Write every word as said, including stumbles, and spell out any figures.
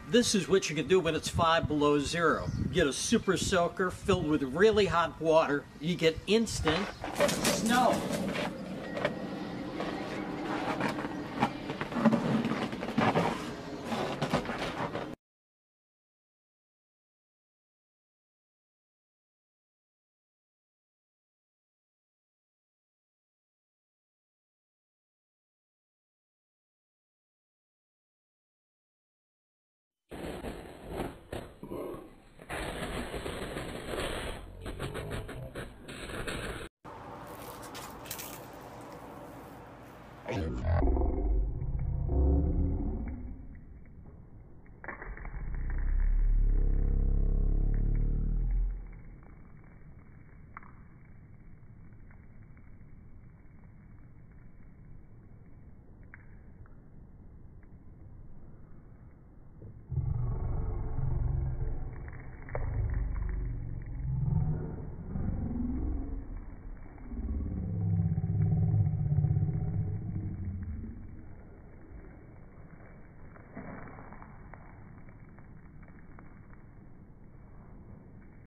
This is what you can do when it's five below zero. Get a super soaker filled with really hot water. You get instant snow.